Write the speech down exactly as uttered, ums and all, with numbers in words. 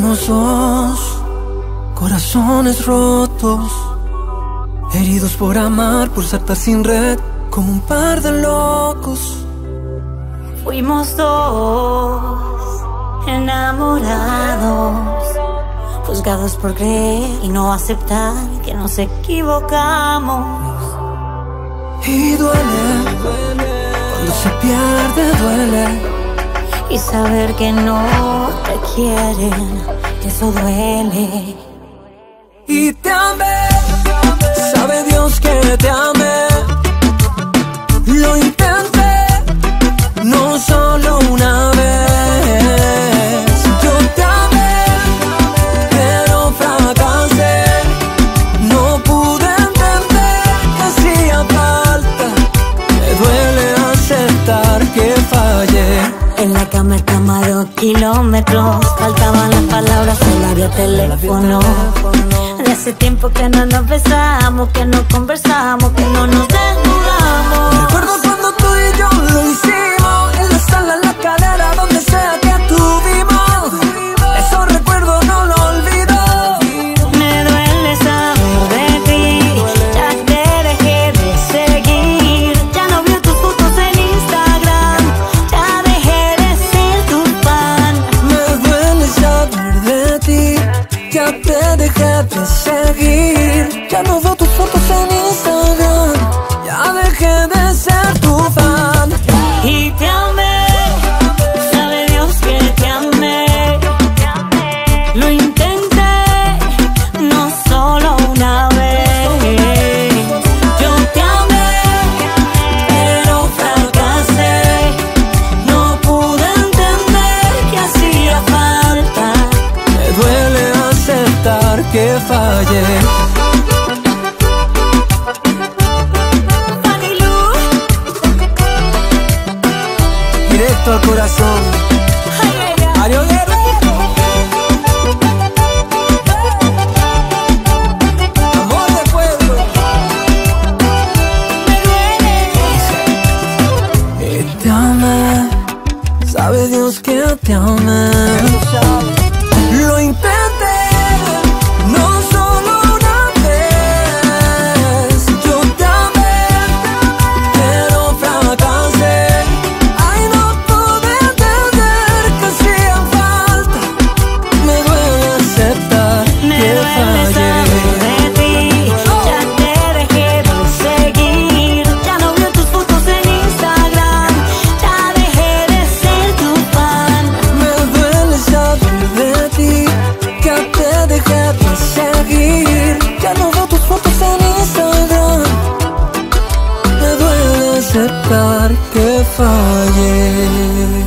Somos dos corazones rotos, heridos por amar, por saltar sin red, como un par de locos. Fuimos dos enamorados, juzgados por creer y no aceptar que nos equivocamos. Y duele, cuando se pierde duele. Y saber que no te quieren, eso duele. Y te amé, sabe Dios que te amé. Lo intenté, no solo una vez. Yo te amé, pero fracasé. No pude entender que hacía falta. Me duele aceptar que fallé. En la cama camaron kilómetros, faltaban las palabras, el área teléfono. De hace tiempo que no nos besamos, que no conversamos, que no nos desnudamos. Recuerdo cuando tú y yo lo hicimos, en la sala, en la cadera, donde sea que estuvimos. Esos recuerdos no lo olvido. Me duele saber de ti, ya te dejé de seguir. Ya no veo tus fotos en Instagram, ya dejé de ser tu fan. Me duele saber de ti, ya te dejé de seguir. Ya no veo tus fotos en Instagram, ya dejé de ser tu fan. Y te amé, sabe Dios que te amé. Lo intenté, no solo una vez. Yo te amé, pero fracasé. No pude entender que hacía falta. Me duele aceptar que fallé. Directo al corazón, Mario Guerrero. Amor de pueblo. Y te amé, sabe Dios que te amé. Lo intenté, no solo una vez. Yo te amé, pero fracasé. Ay, no pude entender que hacía falta. Me duele aceptar Me que duele fallé. saber de ti, ya te dejé de seguir. Ya no veo tus fotos en Instagram, ya dejé de ser tu fan. Me duele saber de ti, ya te dejé de seguir. Ya no veo tus fotos en Instagram. Me duele aceptar que fallé.